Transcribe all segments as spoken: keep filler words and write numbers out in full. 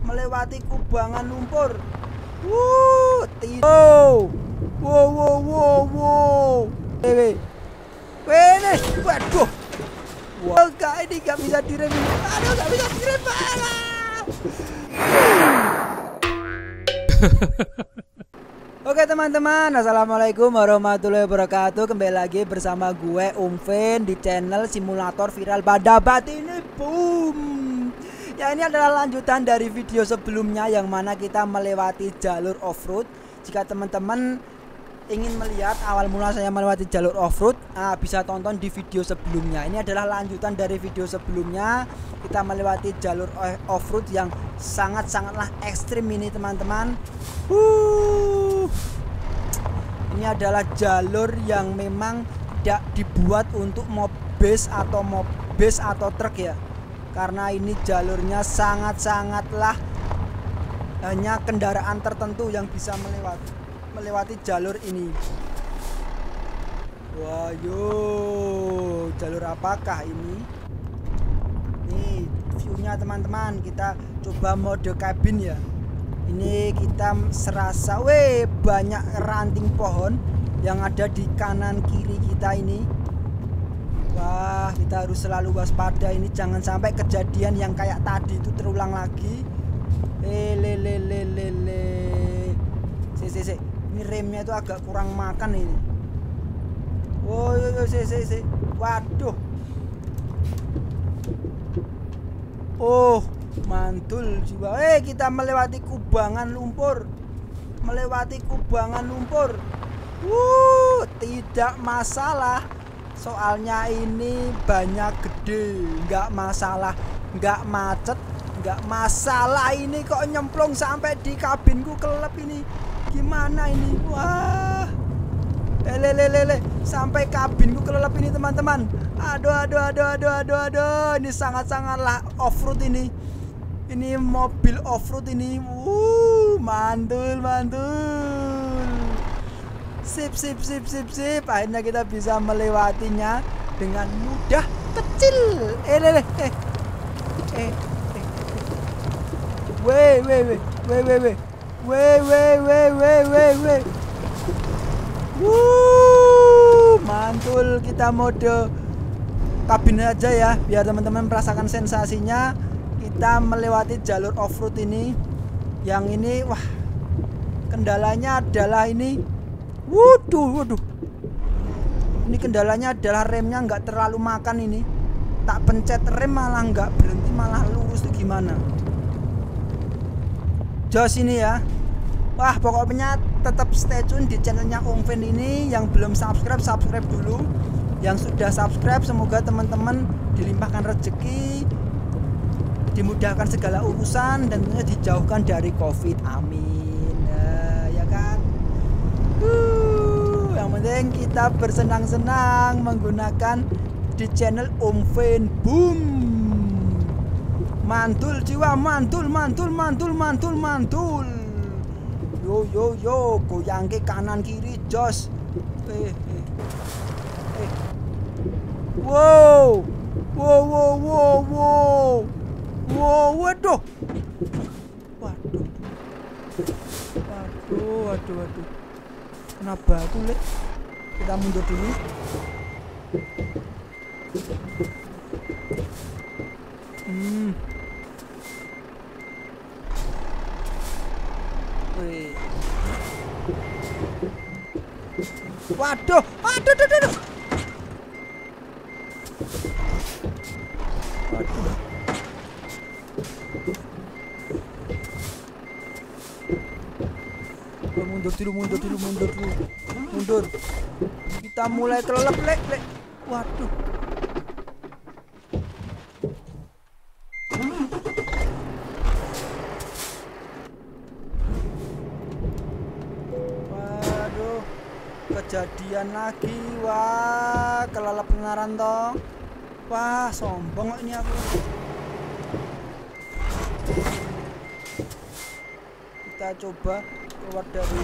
melewati kubangan lumpur. Wuh, wow, wow, wow, wow, wow. Wewe, wewe, waduh. Wow, kak ini gak bisa direm ini. Aduh, gak bisa direm. Oke teman-teman, assalamualaikum warahmatullahi wabarakatuh. Kembali lagi bersama gue Umvin di channel simulator viral Badabat ini. Boom. Ya, ini adalah lanjutan dari video sebelumnya yang mana kita melewati jalur off-road. Jika teman-teman ingin melihat awal mula saya melewati jalur off-road, nah, bisa tonton di video sebelumnya. Ini adalah lanjutan dari video sebelumnya. Kita melewati jalur off-road yang sangat-sangatlah ekstrim ini teman-teman. uh. Ini adalah jalur yang memang tidak dibuat untuk mobis atau mobis atau truk ya, karena ini jalurnya sangat-sangatlah hanya kendaraan tertentu yang bisa melewati melewati jalur ini. Wah, yo, jalur apakah ini? Nih view-nya teman-teman, kita coba mode kabin ya. Ini kita serasa, weh, banyak ranting pohon yang ada di kanan kiri kita ini. Wah, kita harus selalu waspada ini, jangan sampai kejadian yang kayak tadi itu terulang lagi. Lelelelelele. Si si si. Ini remnya itu agak kurang makan ini. Oh, yo yo si si si. Waduh. Oh, mantul jiwa. Eh, kita melewati kubangan lumpur. Melewati kubangan lumpur. Wuh, tidak masalah. Soalnya ini banyak gede, nggak masalah, nggak macet, nggak masalah. Ini kok nyemplung sampai di kabinku kelep ini, gimana ini? Wah, lelelelele, sampai kabinku kelelep ini teman-teman. Aduh, aduh, aduh, aduh, aduh, aduh, ini sangat-sangatlah off-road ini. Ini mobil off-road ini, wuh, mantul, mantul. Sip, sip, sip, sip, sip. Akhirnya kita bisa melewatinya dengan mudah, kecil. Eh, eh, eh, eh, eh. Weh, weh, weh, weh, weh, weh, weh, weh, weh, weh, weh, weh. Wuh, mantul. Kita mode kabin aja ya, biar teman-teman merasakan sensasinya. Kita melewati jalur off-road ini. Yang ini, wah, kendalanya adalah ini. Waduh, waduh. Ini kendalanya adalah remnya nggak terlalu makan ini. Tak pencet rem malah nggak berhenti, malah lurus tuh gimana? Jos ini ya. Wah, pokoknya tetap stay tune di channelnya Umvin ini. Yang belum subscribe, subscribe dulu. Yang sudah subscribe, semoga teman-teman dilimpahkan rezeki, dimudahkan segala urusan, dan tentunya dijauhkan dari COVID. Amin. Nah, ya kan? Uh, yang penting kita bersenang-senang menggunakan di channel Umvin. Boom, mantul jiwa, mantul, mantul, mantul, mantul, mantul. Yo yo yo, goyang ke kanan kiri, jos. Eh, eh, eh. Wow, wow, wow, wow, wow, wow, waduh, waduh, waduh, waduh, waduh. Kenapa aku lihat? Kita mundur dulu. Hmm. Wih. Waduh, waduh, waduh, waduh. Waduh. Mundur dulu, mundur dulu, mundur dulu, mundur. Kita mulai kelelep, lek, lek. Waduh. Waduh, kejadian lagi. Wah, kelelep pengaran toh. Wah, sombong kok ini aku. Kita coba keluar dari.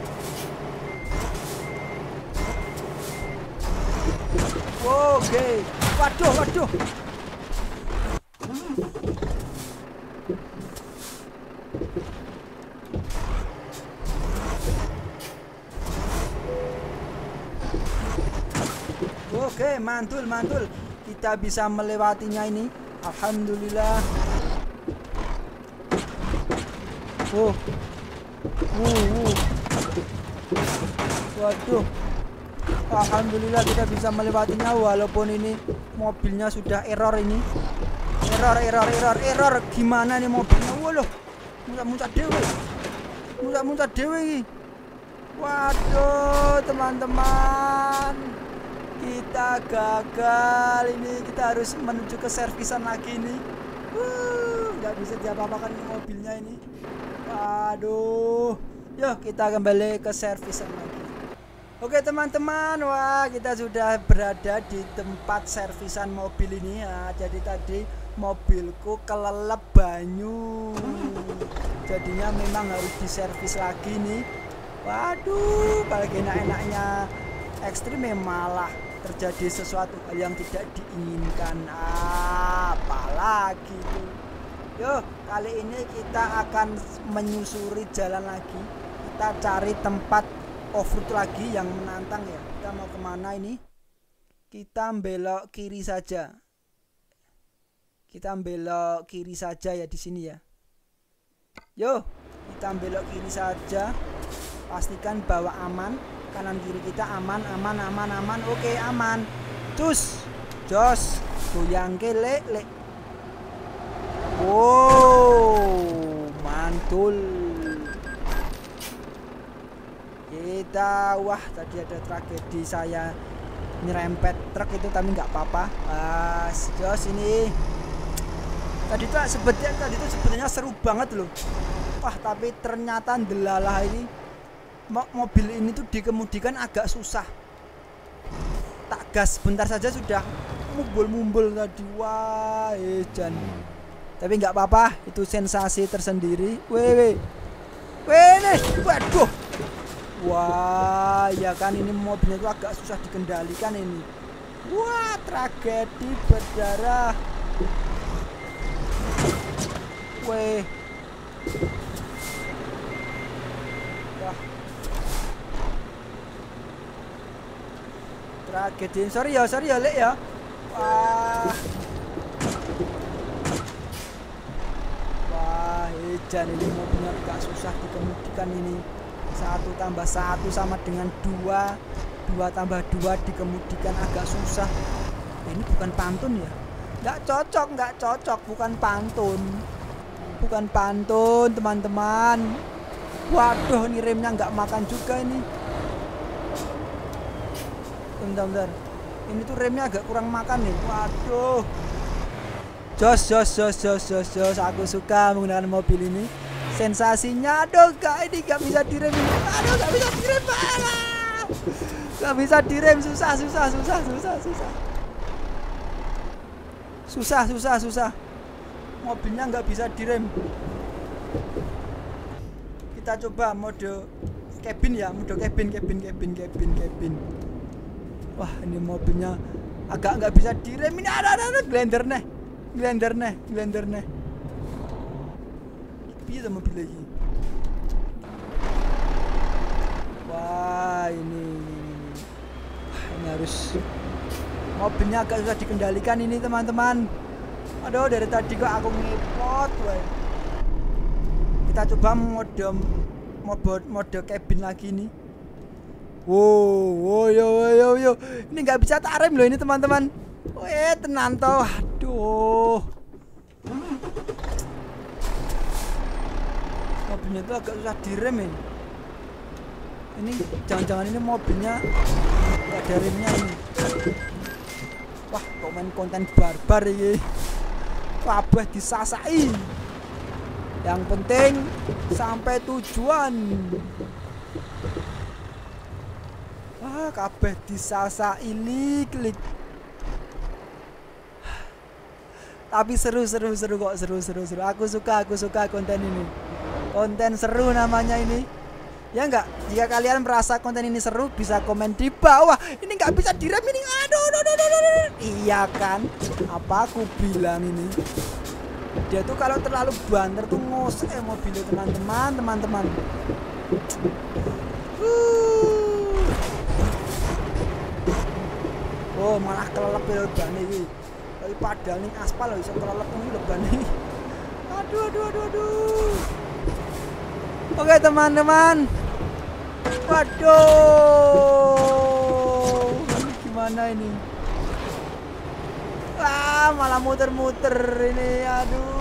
Wow, oke. Okay. Waduh, waduh. Oke, mantul, mantul. Kita bisa melewatinya ini. Alhamdulillah. Oh. Uh, uh. Waduh. Alhamdulillah kita bisa melewatinya walaupun ini mobilnya sudah error ini. Error, error, error, error. Gimana nih mobilnya? Waduh. Muncak-muncak dewe. Muncak-muncak dewe ini. Waduh, teman-teman. Kita gagal ini. Kita harus menuju ke servisan lagi nih. Uh, nggak bisa diapa-apakan mobilnya ini. Waduh. Yuk kita kembali ke servisan lagi. Oke teman-teman, wah kita sudah berada di tempat servisan mobil ini ya. Jadi tadi mobilku kelelep banyu, jadinya memang harus diservis lagi nih. Waduh, paling enak-enaknya ekstrim malah terjadi sesuatu hal yang tidak diinginkan. Apalagi itu. Yuk, kali ini kita akan menyusuri jalan lagi. Kita cari tempat off-road lagi yang menantang ya. Kita mau kemana ini? Kita belok kiri saja. Kita belok kiri saja ya di sini ya. Yuk, kita belok kiri saja. Pastikan bahwa aman. Kanan kiri kita aman, aman, aman, aman. Oke, aman. Cus, jos, goyang ke lek, lek. Wow, mantul. Kita, wah tadi ada tragedi saya nyerempet truk itu tapi nggak apa-apa. Ah, jos ini. Tadi tuh sebetulnya tadi itu sebenarnya seru banget loh. Wah tapi ternyata delalah ini mobil ini tuh dikemudikan agak susah. Tak gas bentar saja sudah mumbul-mumbul tadi. Wah, ejan. Tapi nggak apa-apa, itu sensasi tersendiri. Weh, weh, weh nih, waduh. Wah, ya kan ini mobilnya itu agak susah dikendalikan ini. Wah, tragedi berdarah. Weh. Wah. Tragedi. Sorry ya, sorry ya, Lek ya. Wah. Wah, ejan ini mobilnya agak susah dikemudikan ini. Satu tambah satu sama dengan dua. Dua tambah dua dikemudikan agak susah. Ini bukan pantun ya? Nggak cocok, nggak cocok. Bukan pantun. Bukan pantun, teman-teman. Waduh, ini remnya nggak makan juga ini. Bentar, bentar. Ini tuh remnya agak kurang makan nih. Waduh. Jos, jos, jos, jos, jos, jos. Aku suka menggunakan mobil ini. Sensasinya, aduh, gak, ini gak bisa direm ini. Aduh, gak bisa direm. Alah. Gak bisa direm, susah, susah, susah, susah, susah. Susah, susah, susah. Mobilnya nggak bisa direm. Kita coba mode cabin ya, mode cabin, cabin, cabin, cabin, cabin. Wah, ini mobilnya agak nggak bisa direm. Ini ada, ada, ada, blender nih, blender nih, blender nih. Piye tuh mobil lagi? Wah, ini, ini, wah, ini harus. Mobilnya agak susah dikendalikan ini teman-teman. Aduh, dari tadi kok aku ngepot, woy. Kita coba mode mode mode cabin lagi nih. Wow, wow, yo, yo, yo. Ini nggak bisa tak rem loh ini teman-teman. Weh, tenan toh. Aduh. Mobilnya itu agak susah direm ini. Ini jangan-jangan ini mobilnya nggak ada remnya ini. Wah, kok main konten barbar ini. Kabeh disasai. Yang penting sampai tujuan. Wah, kabeh disasai klik. Tapi seru seru seru kok, seru seru seru. Aku suka, aku suka konten ini. Konten seru namanya ini. Ya enggak? Jika kalian merasa konten ini seru, bisa komen di bawah. Ini nggak bisa direm ini. Aduh, aduh, aduh, aduh, aduh. Iya kan? Apa aku bilang ini? Dia tuh kalau terlalu banter tuh ngosek eh, mobilnya teman-teman, teman-teman. Uh. Oh, malah kelelep lebane iki. Tapi padahal ning aspal lho iso kelelep ngono lebane. Aduh aduh aduh aduh. Oke, teman-teman. Waduh. Ini gimana ini? Wah, malah muter-muter ini. Aduh.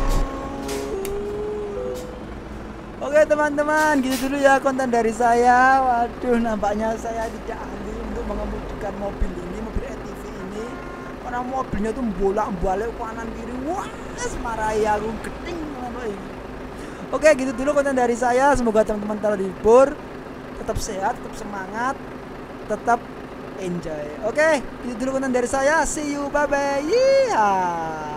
Oke, teman-teman, gitu dulu ya konten dari saya. Waduh, nampaknya saya tidak ahli untuk mengemudikan mobil ini, mobil A T V ini. Karena mobilnya tuh bolak-balik kanan kiri. Wah, semarai aku geding. Oke, gitu dulu konten dari saya. Semoga teman-teman terhibur, tetap sehat, tetap semangat, tetap enjoy. Oke, gitu dulu konten dari saya. See you, bye bye. Yeah.